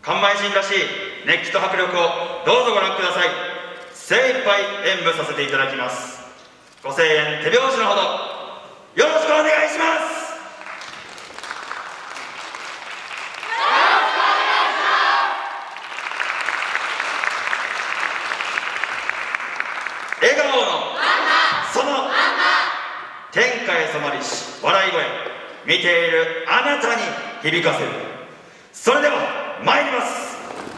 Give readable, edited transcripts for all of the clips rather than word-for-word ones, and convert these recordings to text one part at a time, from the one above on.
完売人らしい熱気と迫力をどうぞご覧ください。精一杯演舞させていただきます。ご声援手拍子のほどよろしくお願いします。笑顔のその天下へ染まりし笑い声、見ているあなたに響かせる。それでは参ります。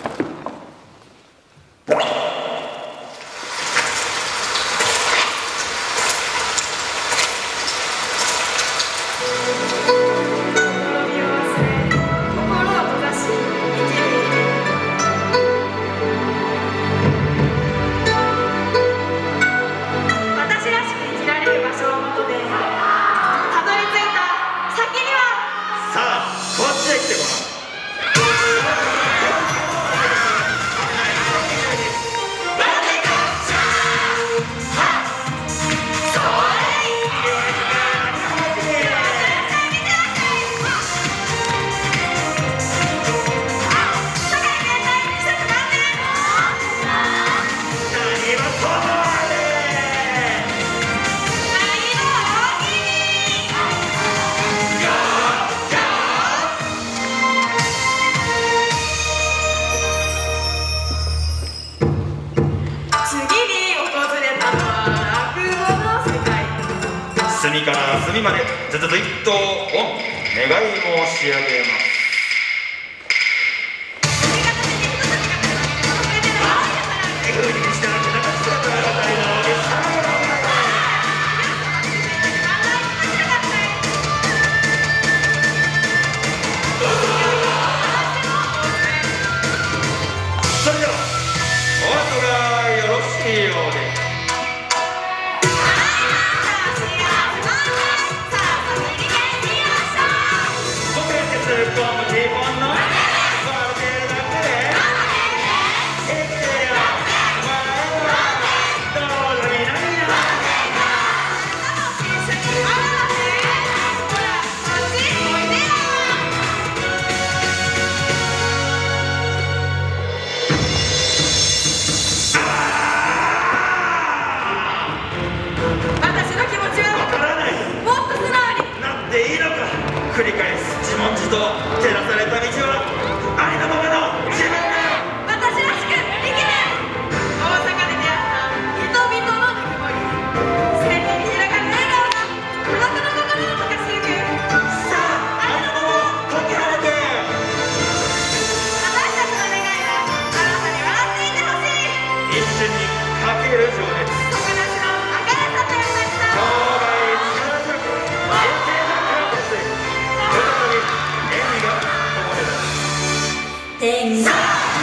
隅から隅までずっとオン願い申し上げます。それではお後がよろしいようで。繰り返す自問自答、照らされた道はありのままの自分だよ。 私らしく生きる。大阪で出会った人々のぬくもり、鮮明に開かれる笑顔が孤独の心を溶かしていく。 さあ、ありのまま解き放て。 私たちの願いはあなたに笑っていてほしい。 一瞬にかける情熱、 僕たちの明るさと優しさ、 生涯力強く永世な感覚、 天が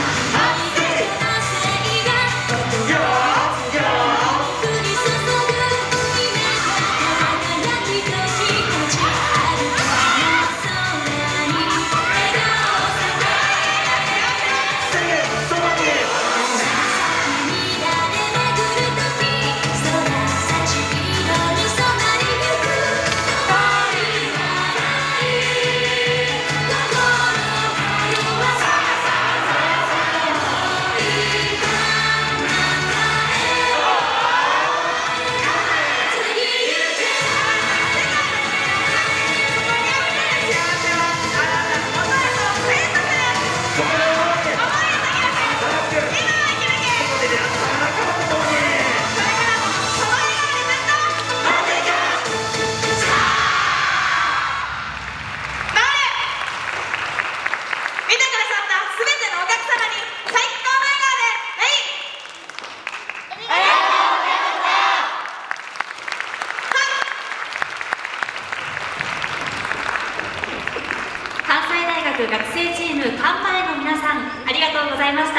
学生チームカンパネの皆さん、ありがとうございました。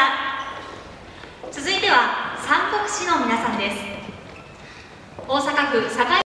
続いては三国志の皆さんです。大阪府堺